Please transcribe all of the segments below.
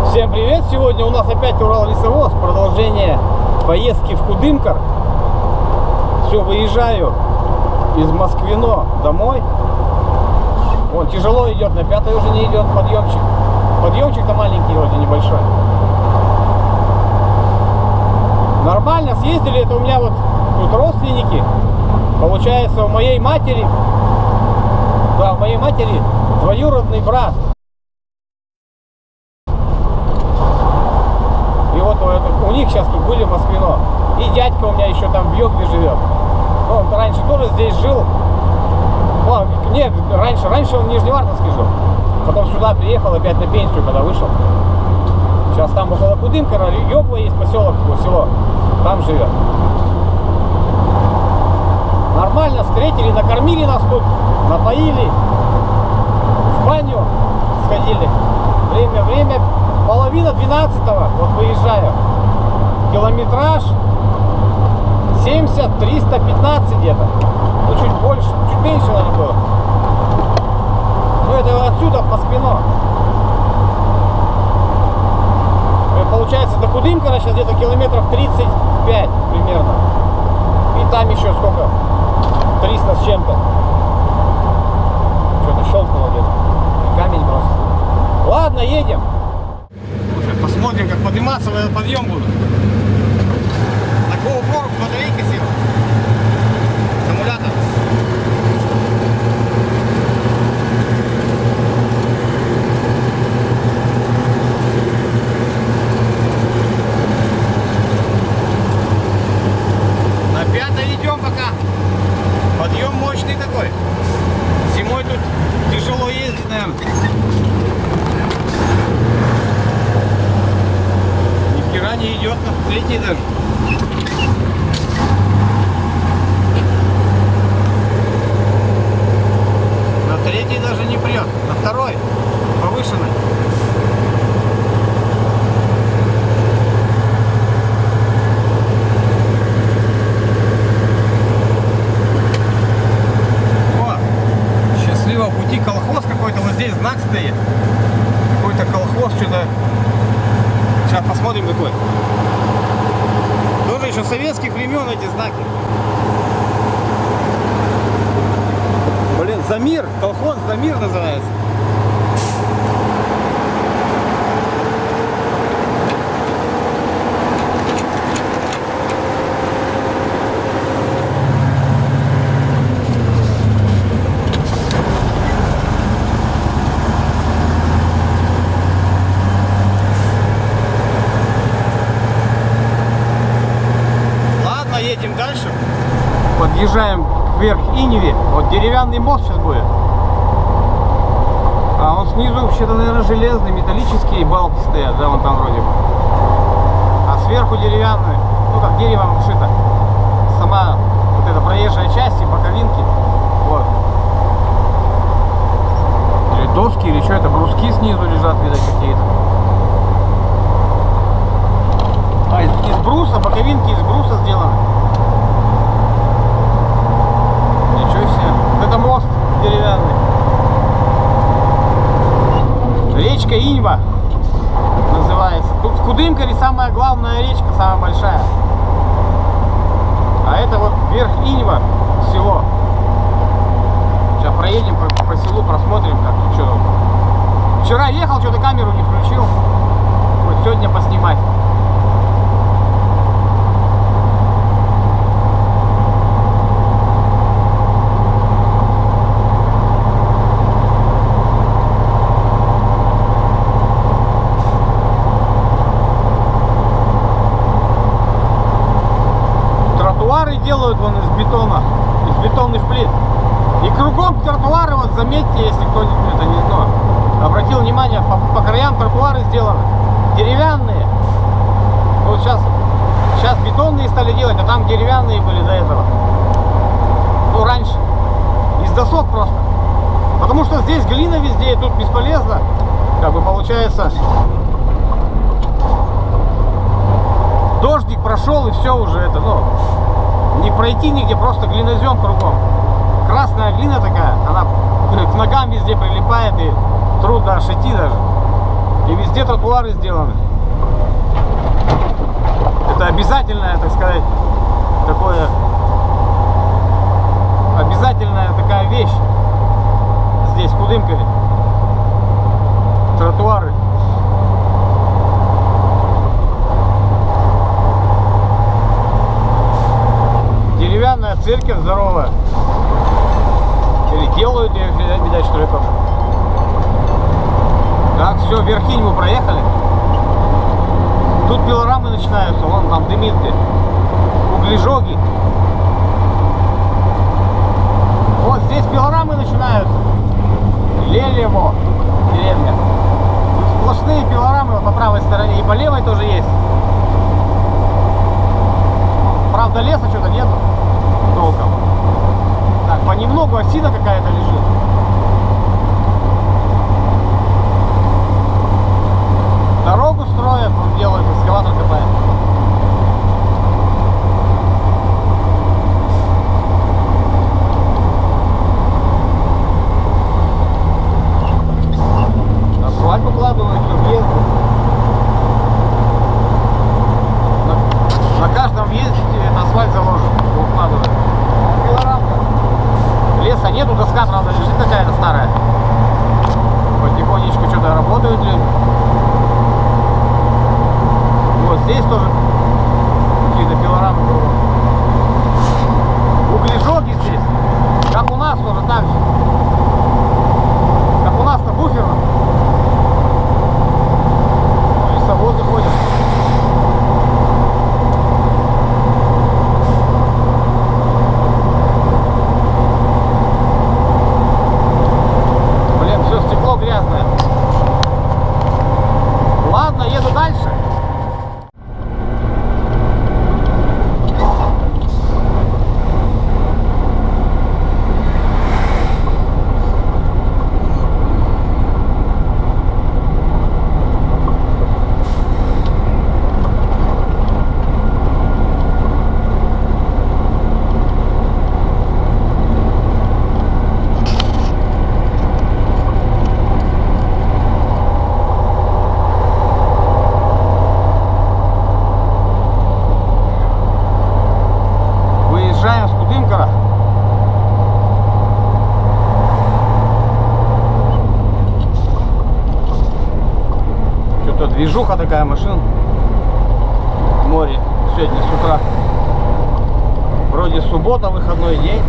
Всем привет! Сегодня у нас опять Урал-лесовоз, продолжение поездки в Кудымкар. Все, выезжаю из Москвино домой. Вон, тяжело идет, на пятой уже не идет подъемчик. Подъемчик-то маленький вроде, небольшой. Нормально съездили, это у меня вот тут родственники. Получается, у моей матери, да, у моей матери двоюродный брат. И вот у них сейчас тут были в Москвино. И дядька у меня еще там в Йогве живет. Он раньше тоже здесь жил. Нет, раньше он в Нижневартовске жил. Потом сюда приехал опять на пенсию, когда вышел. Сейчас там около Кудымкара, Йогва есть поселок, село. Там живет. Нормально встретили, накормили нас тут, напоили. В баню сходили. Время, половина 12-го, вот выезжаю. Километраж 70, 315 где-то. Ну, чуть больше, чуть меньше, наверное, было. Ну, это отсюда, в Москвино. Получается, до Кудымкара сейчас где-то километров 35 примерно. И там еще сколько? 300 с чем-то. Что-то щелкнуло где-то. Камень просто. Ладно, едем. Посмотрим, как подниматься в этот подъем буду. На GoPro батарейка села. Аккумулятор. На пятой идем пока. Подъем мощный такой. Зимой тут тяжело ездить, наверное. Не идет на третий даже. На третий даже не прет. На второй повышенный. О, счастливого пути, колхоз какой-то. Вот здесь знак стоит. Какой-то колхоз, что-то. Сейчас посмотрим какой. Тоже еще советских времен эти знаки. Блин, Замир, колхоз Замир называется. Едем дальше, подъезжаем к Верх-Иневе. Вот деревянный мост сейчас будет. А он снизу вообще-то, наверное, железный, металлические балки стоят, да, вон там вроде бы. А сверху деревянный, ну как деревом шито. Сама вот эта проезжая часть и боковинки. Вот. Или доски, или что это, бруски снизу лежат, видать, какие-то. А, из бруса, боковинки из бруса сделаны. Ничего себе. Это мост деревянный. Речка Иньва называется. Тут в Кудымкаре самая главная речка, самая большая. А это вот Верх Иньва, село. Сейчас проедем по селу, просмотрим, как тут что. Вчера ехал, что-то камеру не включил. Вот сегодня поснимать. Делают вон из бетона, из бетонных плит. И кругом тротуары, вот заметьте, если кто-нибудь это не знал, обратил внимание, по краям тротуары сделаны деревянные. Вот сейчас бетонные стали делать, а там деревянные были до этого. Ну, раньше. Из досок просто. Потому что здесь глина везде, и тут бесполезно. Как бы получается, дождик прошел, и все уже это, ну, не пройти нигде, просто глинозем кругом. Красная глина такая, она к ногам везде прилипает, и трудно ошить даже. И везде тротуары сделаны. Это обязательная, так сказать, такое, обязательная такая вещь здесь, в Кудымкаре. Тротуары. Деревянная церковь здоровая. Или делают ее, видать, что ли, тоже. Так, все, Верхинь мы проехали. Тут пилорамы начинаются, вон там дымит где. Углежоги. Вот здесь пилорамы начинаются. Лелево, деревня. Тут сплошные пилорамы вот по правой стороне, и по левой тоже есть. Правда, леса что-то нету толком. Так, понемногу осина какая-то лежит. Дорогу строят, он делает, экскаватор копает. Асфальт укладывают, все въезды. На каждом въезде асфальт заложен, укладывают. Пилорамка. Леса нету, доска, правда, лежит какая-то старая. Потихонечку что-то работают люди. Вот здесь тоже какие-то пилорамы. Углежоги здесь. Как у нас тоже так же. Как у нас на буферном. Лесовозы ходят. Блин, все стекло грязное. Ладно, еду дальше. Движуха такая машин. Море сегодня с утра. Вроде суббота, выходной день.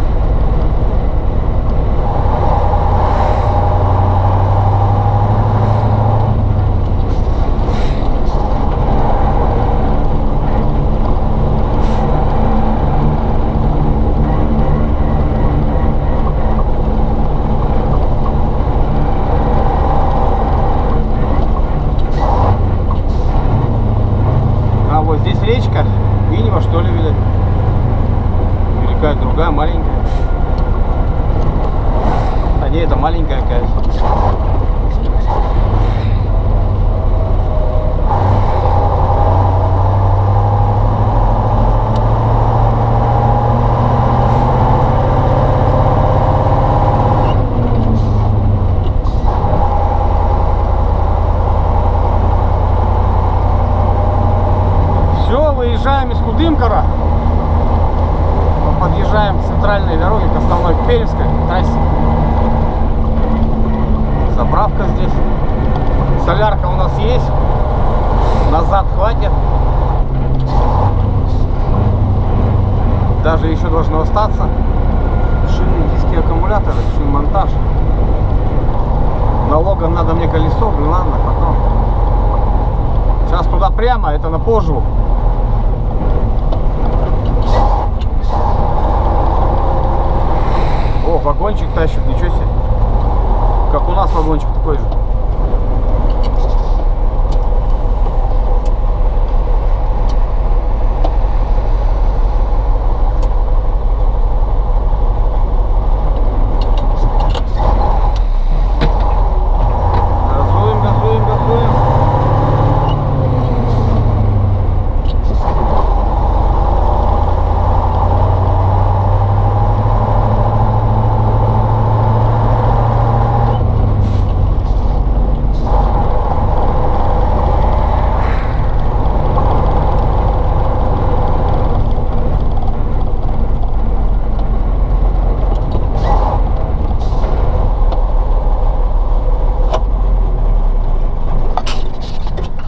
Здесь речка, Винева, что ли, видать. Или какая-то другая, маленькая. А не, это маленькая какая-то. Выезжаем из Кудымкара, подъезжаем к центральной дороге, к основной, к Пермской трассе. Заправка здесь. Солярка у нас есть. Назад хватит. Даже еще должно остаться. Шины, диски, аккумуляторы, шиномонтаж. Налогом надо мне колесо, ну ладно, потом. Сейчас туда прямо, это на Пожу. О, вагончик тащит, ничего себе. Как у нас вагончик такой же.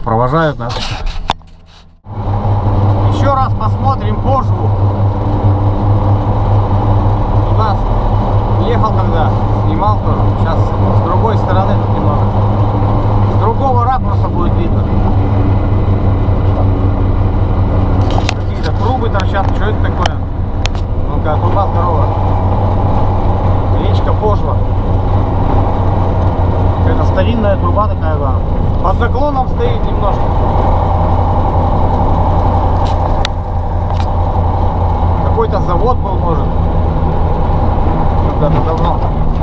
провожают нас. Еще раз посмотрим Пожву. Туда ехал когда, снимал тоже. Сейчас с другой стороны тут немного. С другого ракурса будет видно. Какие-то трубы торчат. Что это такое? Ну-ка, труба здорова. Речка Пожва. Это старинная труба такая, да. Под наклоном стоит немножко. Какой-то завод был, может. Когда-то давно.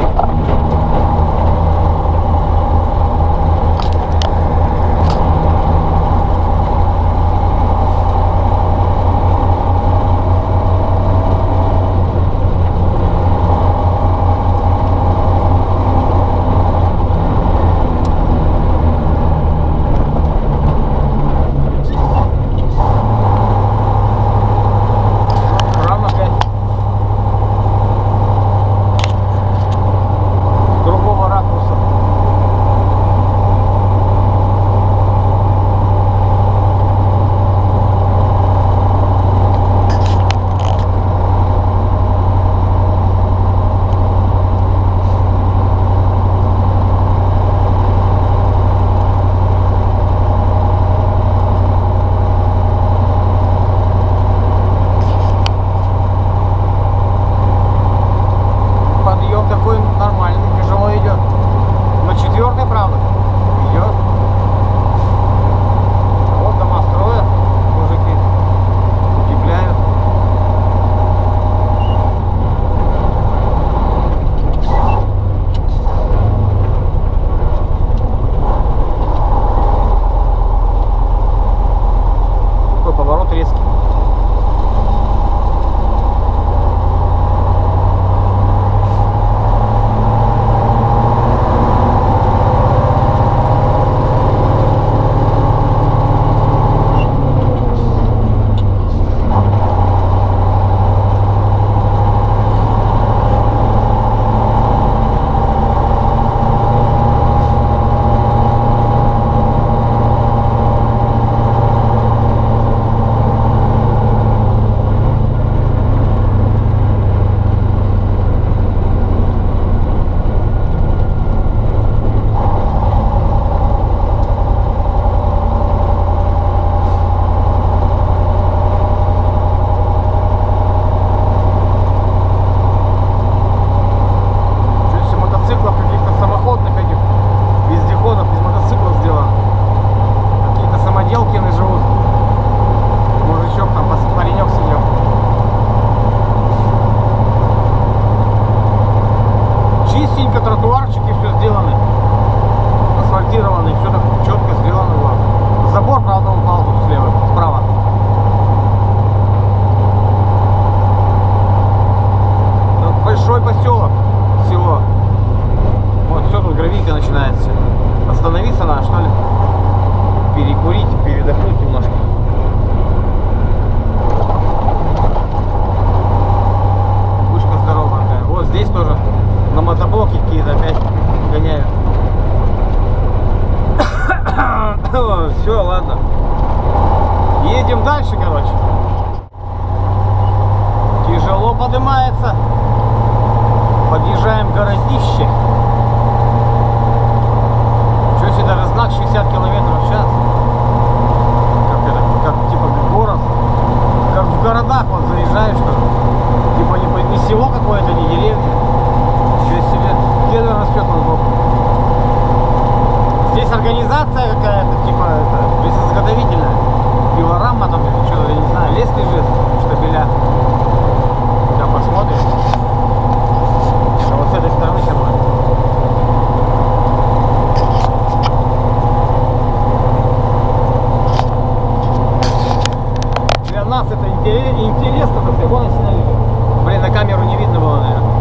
Все, ладно. Едем дальше, короче. Тяжело поднимается. Подъезжаем к городище. Что себе даже знак 60 километров в час. Как типа город. Как в городах вот заезжаешь, что типа не село какое-то, не деревня. Ничего себе. Кедр растет на сбоку. Здесь организация какая-то, типа это, лесозаготовительная. Пилорама там, что-то, я не знаю, лес лежит, штабеля. Сейчас посмотрим. Это вот с этой стороны сейчас будет. Для нас это интересно, потому что вон остановили. Блин, на камеру не видно было, наверное.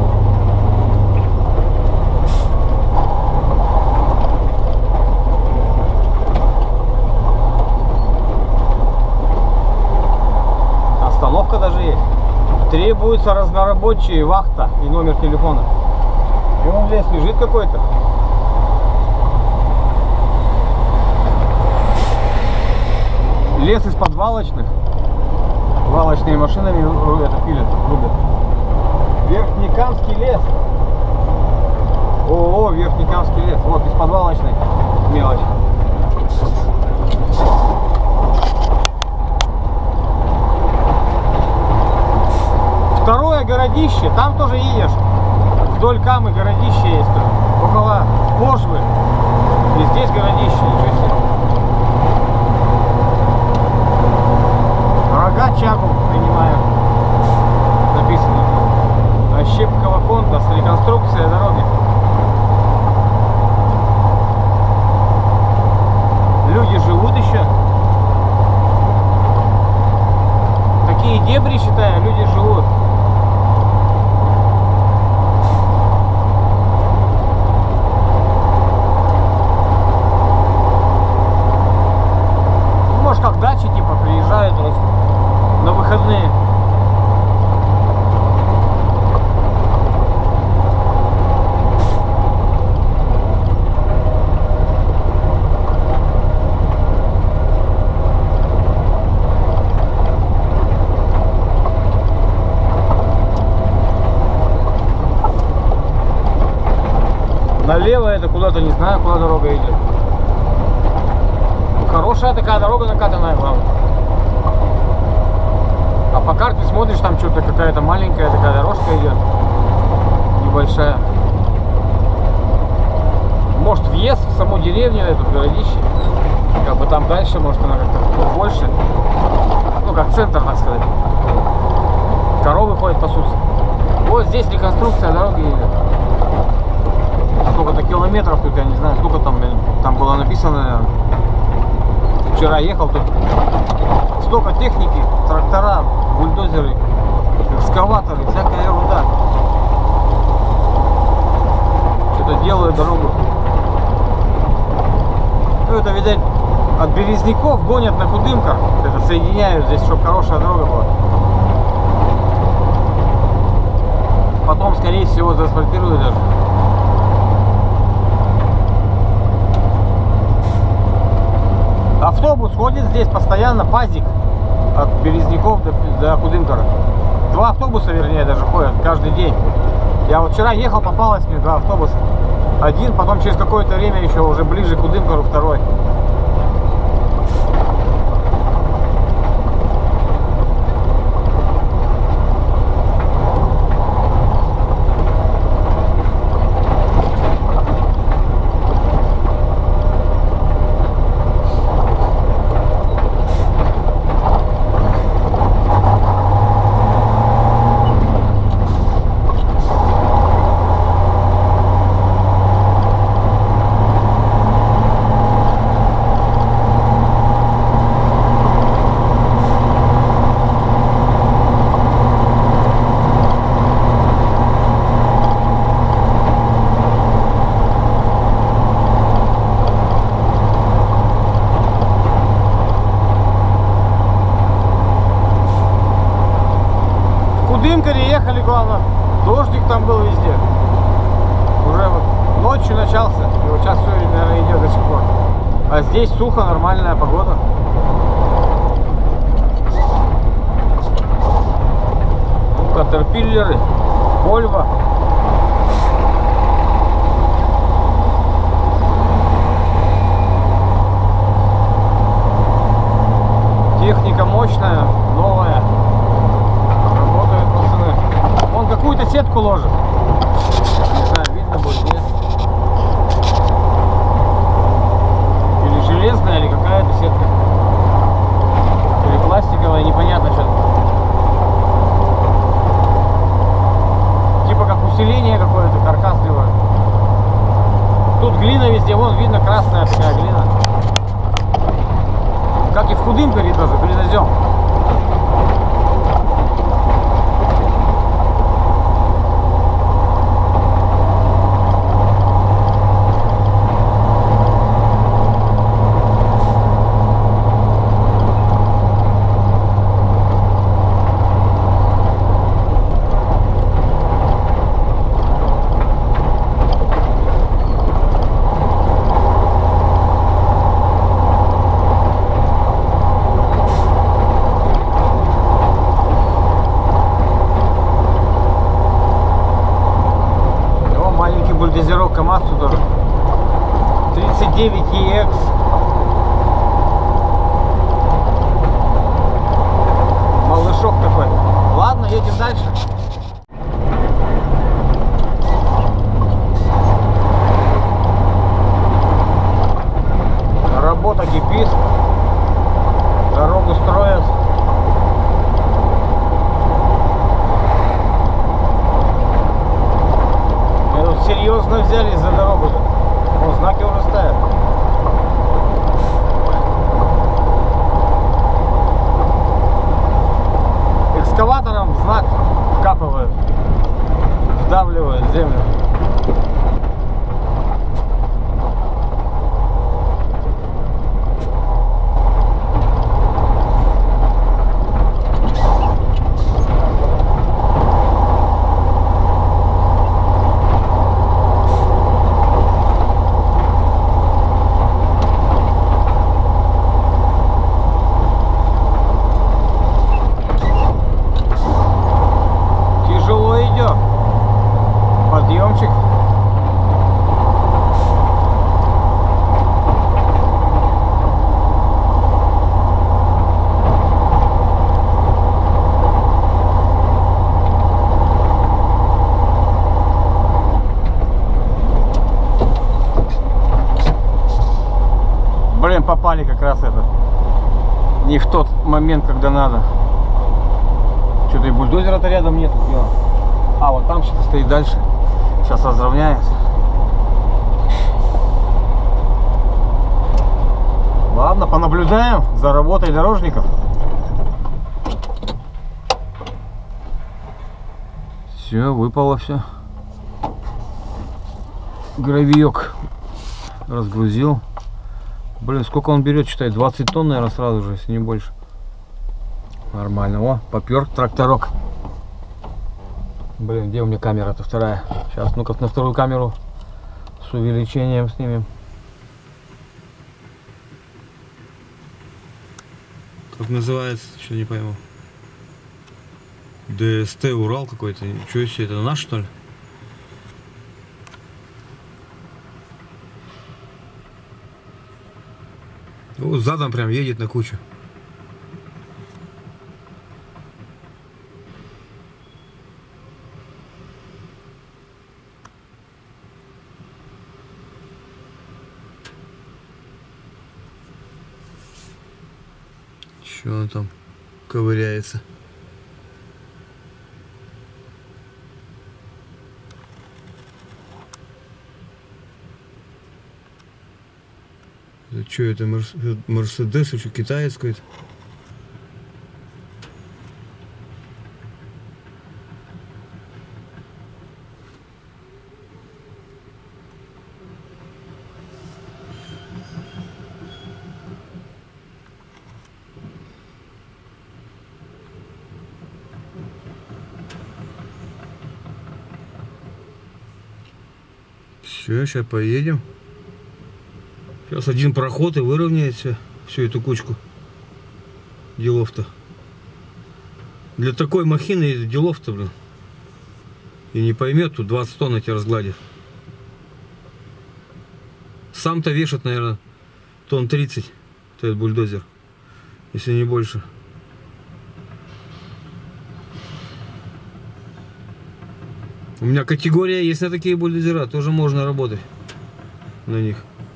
Остановка даже есть. Требуется разнорабочие, вахта и номер телефона. И он лес лежит какой-то. Лес из-под валочных. Валочные машинами это пилят, рубят. Верхнекамский лес. О, Верхнекамский лес. Вот из-под валочной мелочь. Второе городище, там тоже едешь. Вдоль Камы городище есть. Около Пожвы. И здесь городище, ничего себе. Рога Чагу принимаю. Написано. Ощепково Контас, реконструкция дороги. Люди живут еще. Такие дебри, считаю, люди живут. Может, как дачи типа приезжают на выходные. Налево это куда-то, не знаю, куда дорога идет. Хорошая такая дорога накатанная, главное. А по карте смотришь, там что-то какая-то маленькая такая дорожка идет. Небольшая. Может, въезд в саму деревню, эту городище. Как бы там дальше, может, она как-то больше. Ну, как центр, так сказать. Коровы ходят, пасутся. Вот здесь реконструкция дороги идет. Сколько-то километров тут, я не знаю, сколько там было написано, наверное. Вчера ехал, тут столько техники, трактора, бульдозеры, экскаваторы, всякая ерунда. Что-то делают дорогу. Ну, это, видать, от Березняков гонят на Кудымкар. Это соединяют здесь, чтобы хорошая дорога была. Потом, скорее всего, заасфальтируют даже. Автобус ходит здесь постоянно, пазик от Березняков до Кудымкара. Два автобуса, вернее, даже ходят каждый день. Я вот вчера ехал, попалось мне два автобуса. Один, потом через какое-то время еще уже ближе к Кудымкару второй. Ехали, главное, дождик там был везде. Уже вот ночью начался, и вот сейчас все, наверное, идет до сих пор. А здесь сухо, нормальная погода. Катерпиллеры, Вольво. Техника мощная, новая. Работают пацаны. Вон какую-то сетку ложит. Не знаю, видно будет, нет. Или железная, или какая-то сетка. Или пластиковая, непонятно что. Типа как усиление какое-то, каркас делают. Тут глина везде, вон видно красная такая глина. Как и в Кудымкаре тоже, глинозем. Дорогу строят. Мы тут серьезно взялись за дорогу. Вон, знаки уже ставят. Экскаватором знак вкапывают, вдавливают в землю. Подъемчик. Блин, попали как раз это. Не в тот момент, когда надо. Что-то и бульдозера-то рядом нет. А, вот там что-то стоит дальше. Сейчас разровняет. Ладно, понаблюдаем за работой дорожников. Все, выпало все. Гравиек разгрузил. Блин, сколько он берет, считай, 20 тонн, наверное, сразу же, если не больше. Нормально. О, попер тракторок. Блин, где у меня камера-то вторая? Сейчас, ну-ка, на вторую камеру с увеличением снимем. Как называется, что не пойму. ДСТ Урал какой-то. Ничего себе, это наш, что ли? Вот задом прям едет на кучу. Что он там ковыряется? Это что, это Мерседес, что, китаец какой-то? Все, сейчас поедем. Сейчас один проход и выровняет всю эту кучку. Делов-то. Для такой махины делов-то, блин. И не поймет, тут 20 тонн эти разгладит. Сам-то вешает, наверное, тонн 30. Этот бульдозер. Если не больше. У меня категория есть на такие бульдозера, тоже можно работать на них.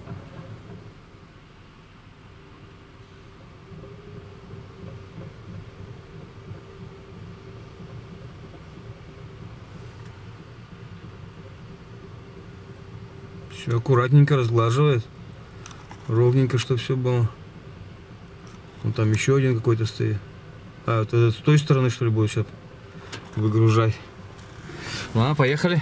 Все аккуратненько разглаживает, ровненько, чтобы все было. Вон там еще один какой-то стоит. А, вот этот с той стороны, что ли, будет сейчас выгружать. Ладно, поехали.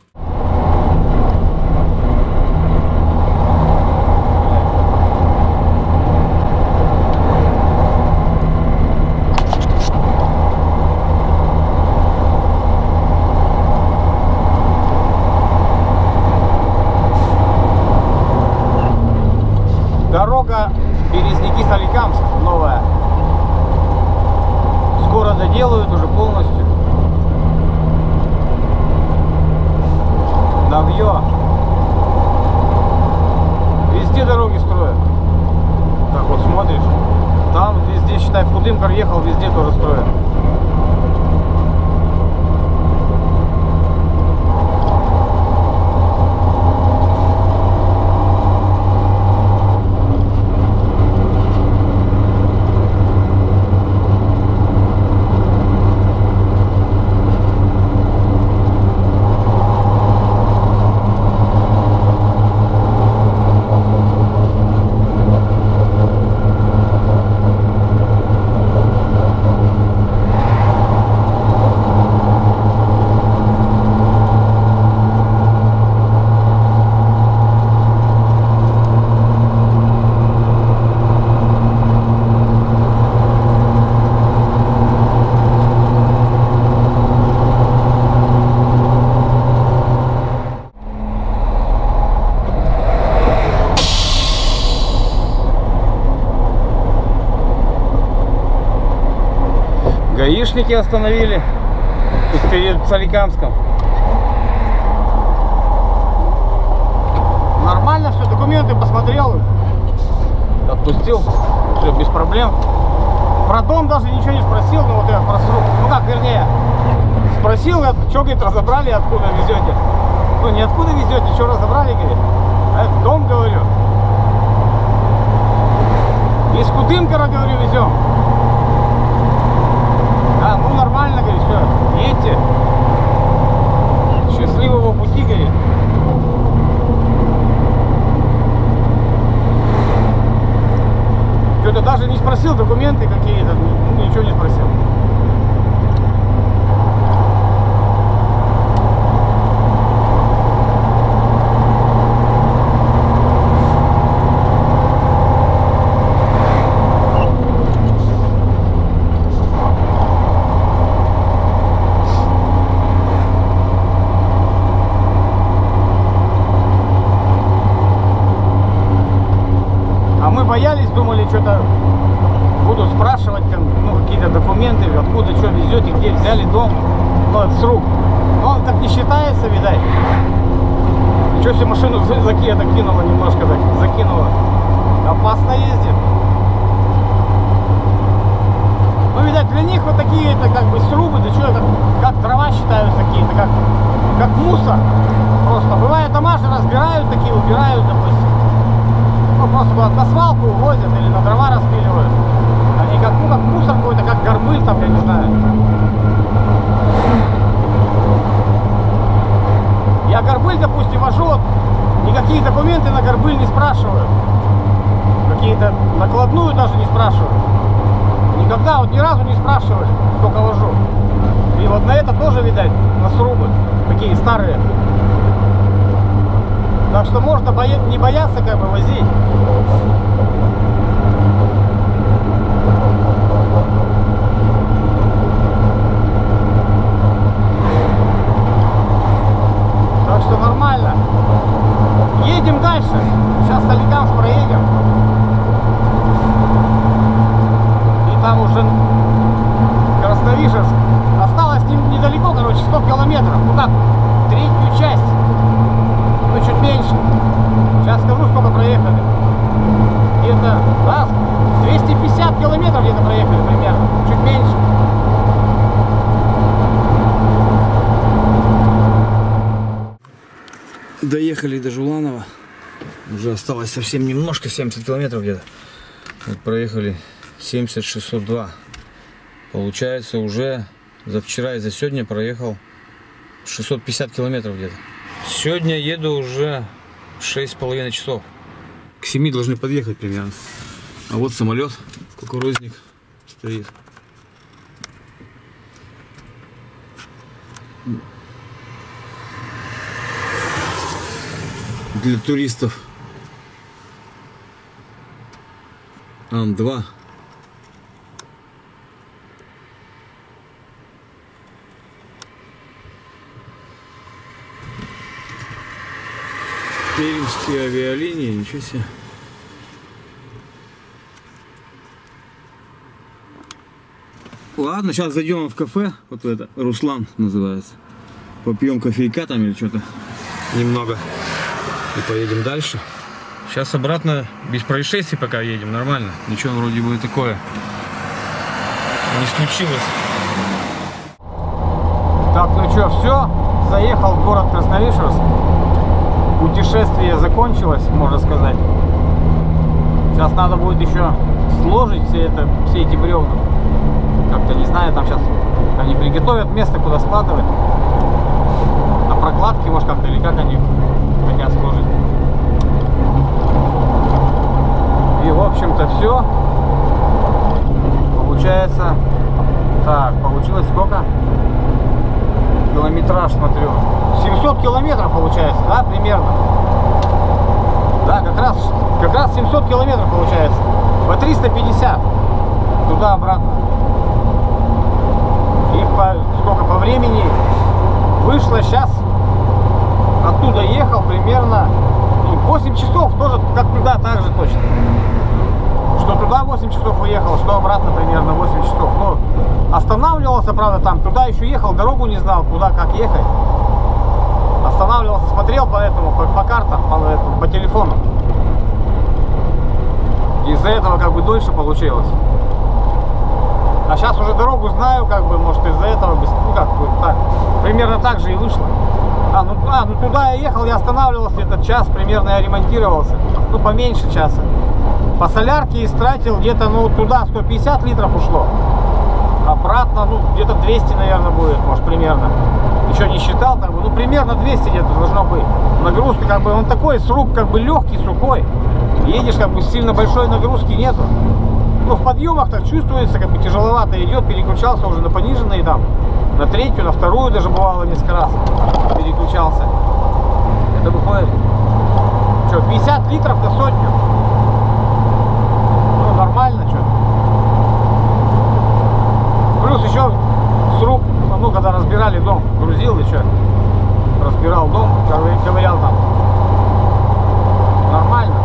Дорога Березники-Соликамск новая. Скоро доделают уже полностью. Навье. Везде дороги строят. Так вот смотришь. Там везде, считай, в Кудымкар ехал, везде тоже строят. Гаишники остановили тут перед Соликамском. Нормально все, документы посмотрел, отпустил, все без проблем. Про дом даже ничего не спросил, но вот я про срок, ну как, вернее, спросил, что, говорит, разобрали, откуда везете. Ну, не откуда везете, что разобрали, говорит. А это дом, говорю. Из Кудымкара, говорю, везем. А, ну нормально, говорит, все, едьте. Счастливого пути, говорит. Что-то даже не спросил документы какие-то, ничего не спросил. Боялись, думали, что-то буду спрашивать, ну, какие-то документы, откуда что везете, где взяли дом, ну, это с рук. Но он так не считается, видать. Ничего себе, машину закинула немножко, так, закинула. Опасно ездит. Ну, видать, для них вот такие, это как бы срубы, да что, как дрова считаются какие-то, как мусор. Просто бывает, дома же разбирают такие, убирают, допустим. Ну, просто на свалку увозят или на дрова распиливают. Они как, ну, как мусор какой-то, как горбыль там, я не знаю. Я горбыль, допустим, вожу, вот, никакие документы на горбыль не спрашиваю. Какие-то накладную даже не спрашиваю. Никогда, вот ни разу не спрашивали, сколько вожу. И вот на это тоже, видать, на срубы, такие старые. Так что можно не бояться, как бы, возить. Так что нормально. Едем дальше. Сейчас Соликамск проедем. И там уже Красновишерск. Осталось недалеко, короче, 100 километров. Ну как, третью часть. Ну, чуть меньше. Сейчас скажу, сколько проехали. Где-то, да, 250 километров где-то проехали примерно. Чуть меньше. Доехали до Жуланова. Уже осталось совсем немножко, 70 километров где-то. Вот проехали 70-602. Получается, уже за вчера и за сегодня проехал 650 километров где-то. Сегодня еду уже 6,5 часов. К 7 должны подъехать примерно. А вот самолет, кукурузник стоит. Для туристов. Ан-2. Пермские авиалинии, ничего себе. Ладно, сейчас зайдем в кафе, вот это, Руслан называется. Попьем кофейка там или что-то немного. И поедем дальше. Сейчас обратно без происшествий пока едем, нормально. Ничего вроде бы такое не случилось. Так, ну что, все. Заехал в город Красновишерск. Путешествие закончилось, можно сказать. Сейчас надо будет еще сложить все эти бревна. Как-то не знаю, там сейчас они приготовят место, куда складывать. На прокладке, может, как-то, или как они хотят сложить. И, в общем-то, все. Получается, так, получилось сколько? Километраж, смотрю. 700 километров получается, да, примерно. Да, как раз 700 километров получается. По 350 туда-обратно. И сколько по времени вышло сейчас. Оттуда ехал примерно 8 часов, тоже как туда, так же точно. Что туда 8 часов уехал, что обратно примерно 8 часов. Но останавливался, правда, там. Туда еще ехал, дорогу не знал, куда, как ехать. Останавливался, смотрел по этому, по картам, по телефону. Из-за этого как бы дольше получилось. А сейчас уже дорогу знаю, как бы, может, из-за этого, ну, как бы, так, примерно так же и вышло. Ну туда я ехал, я останавливался этот час, примерно я ремонтировался. Ну, поменьше часа. По солярке истратил где-то, ну, туда 150 литров ушло. Обратно, ну, где-то 200, наверное, будет, может, примерно. Еще не считал, как бы, ну, примерно 200 где-то должно быть. Нагрузка, как бы, он такой, сруб, как бы, легкий, сухой. Едешь, как бы, сильно большой нагрузки нету. Ну, в подъемах так чувствуется, как бы, тяжеловато идет, переключался уже на пониженные там. На третью, на вторую даже бывало несколько раз переключался. Это выходит, что, 50 литров на сотню. Ну, нормально, что. Плюс еще сруб, ну, когда разбирали дом, грузил и что, разбирал дом, ковырял там. Нормально.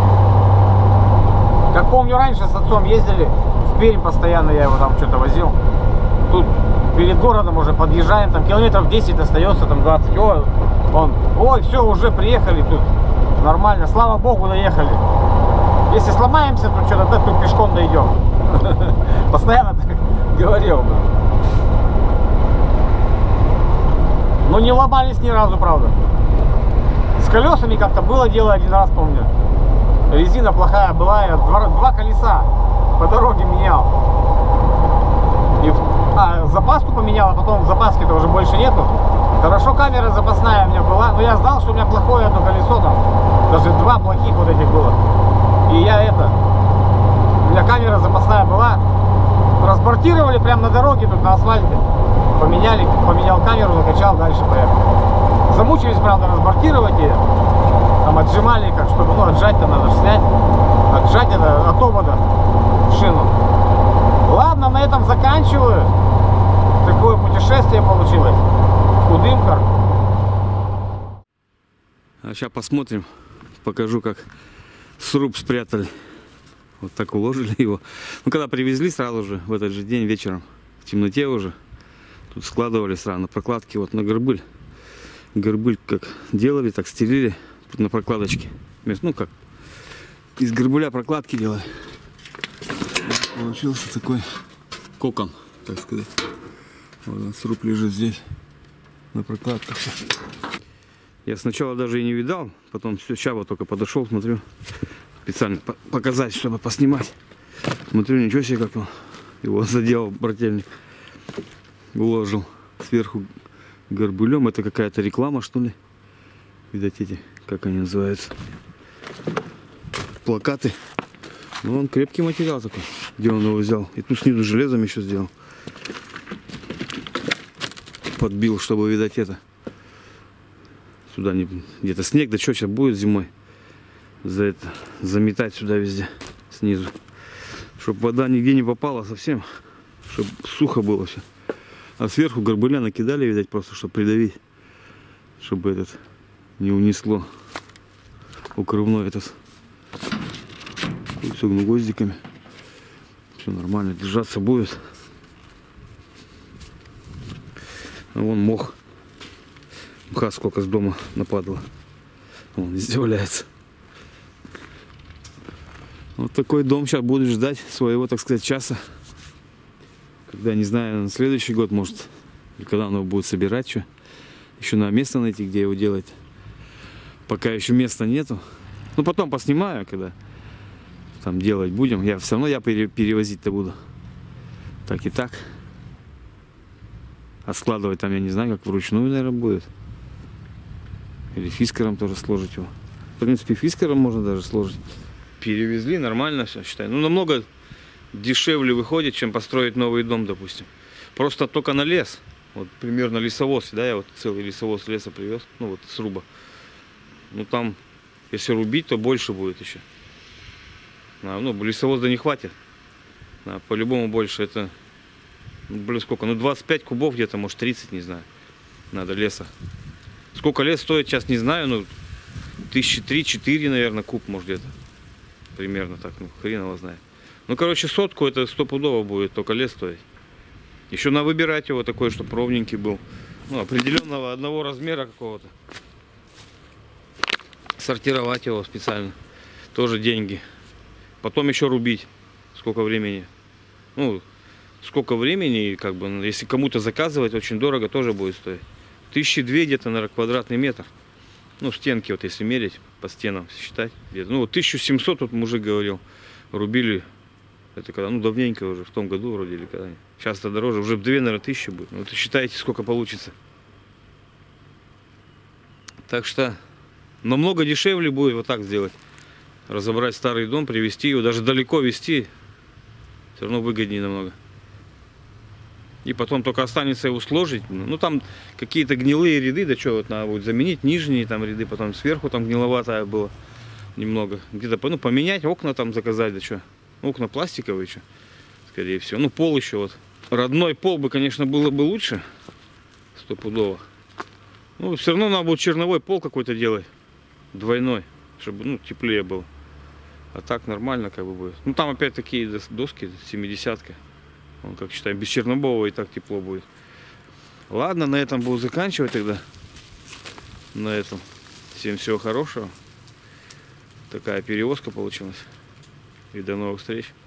Как помню, раньше с отцом ездили в Пермь постоянно, я его там что-то возил. Тут перед городом уже подъезжаем, там километров 10 остается, там 20. Ой, все, уже приехали тут. Нормально, слава богу, доехали. Если сломаемся, то что-то тут пешком дойдем. Постоянно так говорил. Но не ломались ни разу, правда. С колесами как-то было дело один раз, помню. Резина плохая была, я два колеса по дороге менял. Запаску поменял, а потом запаски-то уже больше нету. Хорошо, камера запасная у меня была, но я знал, что у меня плохое одно колесо там. Даже два плохих вот этих было. И у меня камера запасная была. Разбортировали прямо на дороге, тут на асфальте. Поменял камеру, накачал, дальше поехал. Замучились, правда, разбортировать ее. Там отжимали, как чтобы, ну, отжать-то надо снять. Отжать это от обода шину. Ладно, на этом заканчиваю. Такое путешествие получилось в Кудымкар. А сейчас посмотрим, покажу, как сруб спрятали. Вот так уложили его. Ну, когда привезли сразу же, в этот же день вечером, в темноте уже, тут складывали сразу на прокладке, вот на горбыль. Горбыль как делали, так стелили тут на прокладочке. Ну, как из горбыля прокладки делали. Получился такой кокон, так сказать. Вот сруб лежит здесь на прокладках. Я сначала даже и не видал, потом все, сейчас вот только подошел, смотрю, специально показать, чтобы поснимать. Смотрю, ничего себе, как он его заделал, брательник. Уложил сверху горбылем. Это какая-то реклама, что ли? Видать, эти, как они называются, плакаты. Ну, он крепкий материал такой, где он его взял. И тут снизу железом еще сделал. Подбил, чтобы, видать, это. Сюда где-то снег, да что сейчас будет зимой. За это заметать сюда везде, снизу. Чтобы вода нигде не попала совсем. Чтобы сухо было все. А сверху горбыля накидали, видать, просто, чтобы придавить. Чтобы этот не унесло. Укрывной этот. Все гвоздиками. Все нормально, держаться будет. А вон мох. Мха сколько с дома нападало. Он везде валяется. Вот такой дом сейчас буду ждать своего, так сказать, часа. Когда, не знаю, на следующий год, может, или когда он его будет собирать, что. Еще надо место найти, где его делать. Пока еще места нету. Ну, потом поснимаю, когда там делать будем. Я все равно перевозить-то буду. Так и так. А складывать там, я не знаю, как вручную, наверное, будет. Или фискером тоже сложить его. В принципе, фискером можно даже сложить. Перевезли, нормально все, считаю. Ну, намного дешевле выходит, чем построить новый дом, допустим. Просто только на лес. Вот примерно лесовоз, да, я вот целый лесовоз леса привез. Ну, вот сруба. Ну, там, если рубить, то больше будет еще. Ну, лесовоза не хватит. По-любому больше. Это, блин, сколько? Ну, 25 кубов где-то, может, 30, не знаю. Надо леса. Сколько лес стоит, сейчас не знаю, ну, 1003-4, наверное, куб, может, где-то. Примерно так, ну, хрен его знает. Ну, короче, сотку это стопудово будет только лес стоить. Еще надо выбирать его такой, чтобы ровненький был. Ну, определенного одного размера какого-то. Сортировать его специально. Тоже деньги. Потом еще рубить. Сколько времени. Ну, сколько времени, как бы, если кому-то заказывать, очень дорого тоже будет стоить. 1200 где-то на квадратный метр. Ну, стенки, вот если мерить по стенам, считать. Ну, вот 1700 тут мужик говорил. Рубили. Это когда, ну, давненько уже, в том году вроде или когда-нибудь. Сейчас-то дороже, уже 2, наверное, 1000 будет. Ну, вот считайте, сколько получится. Так что, намного дешевле будет вот так сделать. Разобрать старый дом, привезти его, даже далеко везти. Все равно выгоднее намного. И потом только останется его сложить. Ну, там какие-то гнилые ряды, да что, вот надо будет заменить нижние там ряды, потом сверху там гниловатое было немного. Где-то, ну, поменять, окна там заказать, да что. Окна пластиковые, что, скорее всего. Ну, пол еще вот. Родной пол бы, конечно, было бы лучше. Стопудово. Ну, все равно надо будет черновой пол какой-то делать. Двойной. Чтобы, ну, теплее было. А так нормально как бы будет. Ну, там опять такие доски, 70-ка. Он, как считаем, без чернобового и так тепло будет. Ладно, на этом буду заканчивать тогда. На этом. Всем всего хорошего. Такая перевозка получилась. И до новых встреч.